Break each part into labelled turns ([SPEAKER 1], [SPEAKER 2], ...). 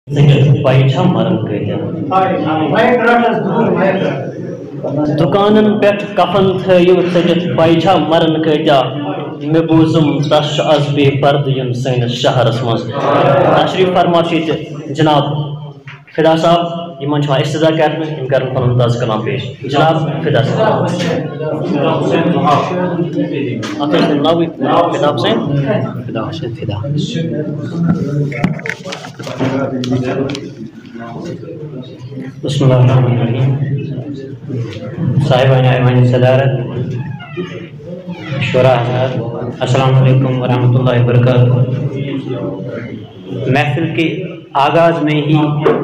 [SPEAKER 1] पैसा मरन दुकानन पे कफन थयु सजित पैसा मरन कत्या मे बूजुम तश अज बे पर्द यम सैनिस शहरस मज तशरीफ फरमा जनाब फिदा साहब यमन इस्तदा कर पन ताज़ कलाम पेश जनाब फिदा साहब फिदा हुसैन फिदा बिस्मिल्लाहिर्रहमानिर्रहीम साहिबान ऐवान सदारत शुरा हज़रात अस्सलाम वालेकुम व रहमतुल्लाहि व बरकातुहू। महफिल के आगाज में ही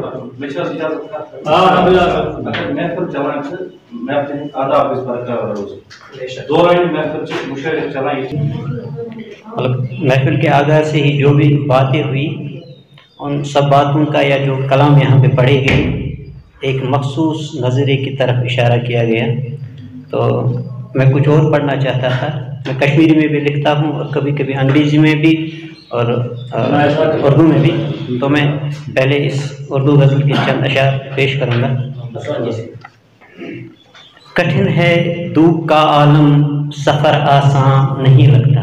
[SPEAKER 1] महफिल के आगाज से ही जो भी बातें हुई उन सब बातों का या जो कलाम यहाँ पे पढ़े गए एक मखसूस नज़रे की तरफ इशारा किया गया। तो मैं कुछ और पढ़ना चाहता था। मैं कश्मीरी में भी लिखता हूँ और कभी कभी अंग्रेज़ी में भी और उर्दू में भी। तो मैं पहले इस उर्दू गज़ल के चंद अशार पेश करूँगा। कठिन है धूप का आलम सफ़र आसान नहीं लगता।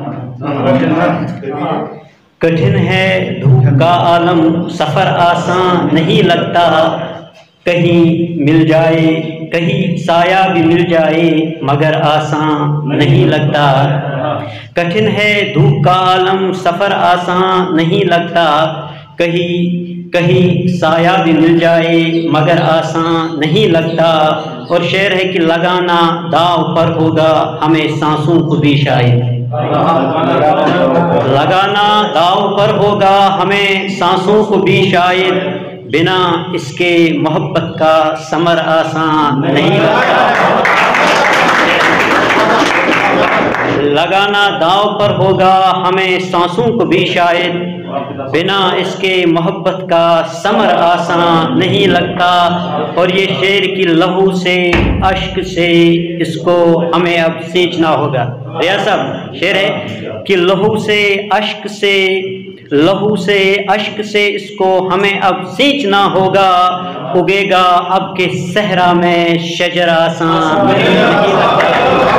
[SPEAKER 1] कठिन है धूप का आलम सफ़र आसान नहीं लगता। कहीं मिल जाए कहीं साया भी मिल जाए मगर आसान नहीं लगता। कठिन है धूप का आलम सफ़र आसान नहीं लगता। कहीं कहीं साया भी मिल जाए मगर आसान नहीं लगता। और शेर है कि लगाना दाव पर होगा हमें सांसों को भी शायद। लगाना दाव पर होगा हमें सांसों को भी शायद। बिना इसके मोहब्बत का समर आसान नहीं लगता। लगाना दाव पर होगा हमें सांसों को भी शायद। बिना इसके मोहब्बत का समर आसान नहीं लगता। और ये शेर की लहू से अश्क से इसको हमें अब सींचना होगा। रियाज साहब शेर है कि लहू से अश्क से इसको हमें अब सींचना होगा। उगेगा अब के सहरा में शजर आसान नहीं लगता।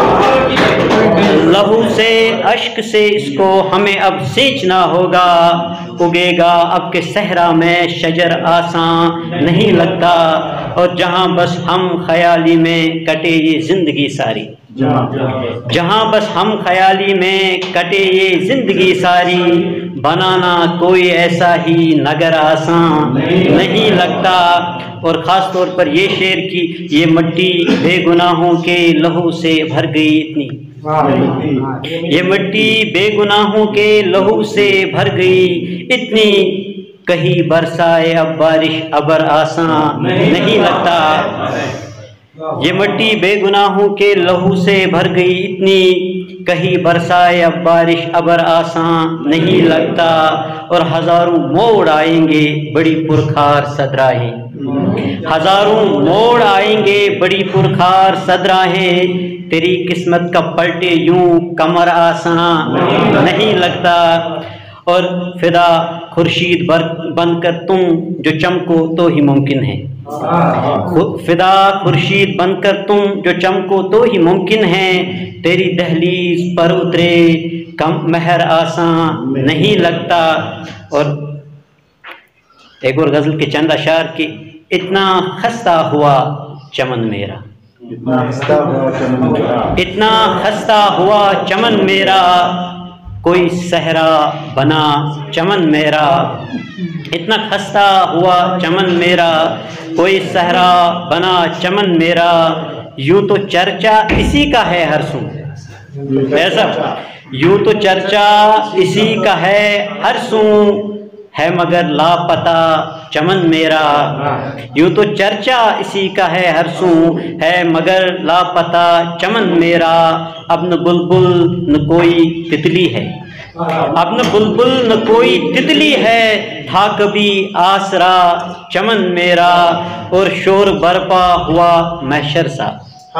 [SPEAKER 1] लहू से अश्क से इसको हमें अब सींचना होगा। उगेगा अब के सहरा में शजर आसान नहीं लगता। और जहाँ बस हम ख्याली में कटे ये जिंदगी सारी। जहाँ बस हम ख्याली में कटे ये जिंदगी सारी। बनाना कोई ऐसा ही नगर आसान नहीं लगता। और ख़ास तौर पर ये शेर की ये मिट्टी बेगुनाहों के लहू से भर गई इतनी। ये मिट्टी बेगुनाहों के लहू से भर गई इतनी। कहीं बरसाए अब बारिश अबर आसान नहीं लगता। ये मिट्टी बेगुनाहों के लहू से भर गई इतनी। कहीं बरसाए अब बारिश अबर आसान नहीं लगता। और हजारों मोड़ आएंगे बड़ी पुरखार सदराहें। हजारों मोड़ आएंगे बड़ी पुरखार सदराहें। तेरी किस्मत का पलटे यूं कमर आसान नहीं लगता। और फिदा खुर्शीद बनकर तुम जो चमको तो ही मुमकिन है। फिदा खुर्शीद बनकर तुम जो चमको तो ही मुमकिन है। तेरी दहलीज पर उतरे कम महर आसान नहीं लगता। और एक और गजल के चंद अशार की इतना खस्ता हुआ चमन मेरा। इतना खस्ता हुआ चमन मेरा कोई सहरा बना चमन मेरा। इतना खस्ता हुआ चमन मेरा कोई सहरा बना चमन मेरा। यूं तो चर्चा इसी का है हर सू। ऐसा यूं तो चर्चा इसी का है हर सू है मगर लापता चमन मेरा। यूं तो चर्चा इसी का है हर सू है मगर लापता चमन मेरा। अब न बुलबुल न कोई तितली है। अब न बुलबुल न कोई तितली है। था कभी आसरा चमन मेरा। और शोर बरपा हुआ महशर सा।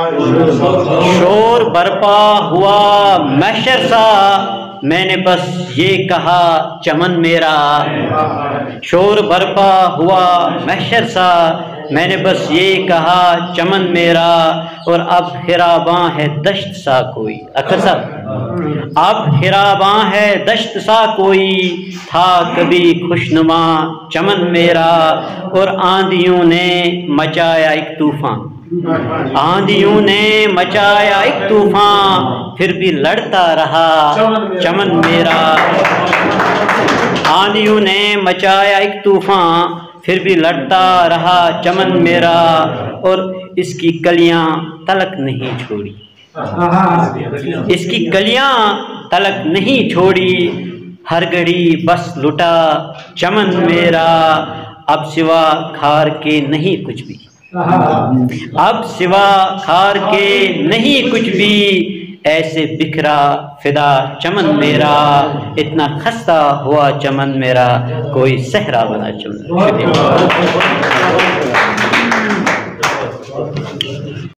[SPEAKER 1] शोर बरपा हुआ महशर सा। मैंने बस ये कहा चमन मेरा شور برپا ہوا محشر سا، میں نے بس یہ کہا چمن میرا، اور اب خراباں ہے دشت سا کوئی، اکثر صاحب اب خراباں ہے دشت سا کوئی، تھا کبھی خوشنما چمن میرا، اور آندھیوں نے مچایا ایک طوفان، آندھیوں نے مچایا ایک طوفان، پھر بھی لڑتا رہا چمن میرا، آندھیوں نے مچایا ایک طوفان، پھر بھی لڑتا رہا چمن میرا، اور اس کی کلیاں تلک نہیں چھوڑی، اس کی کلیاں تلک نہیں چھوڑی، ہر گھڑی بس لٹا چمن میرا، اب سوا کھار کے نہیں کچھ بھی، اب سوا کھار کے نہیں کچھ بھی، ایسے بکھرا فدا چمن میرا، اتنا خستہ ہوا چمن میرا، کوئی صحرا بنا چمن۔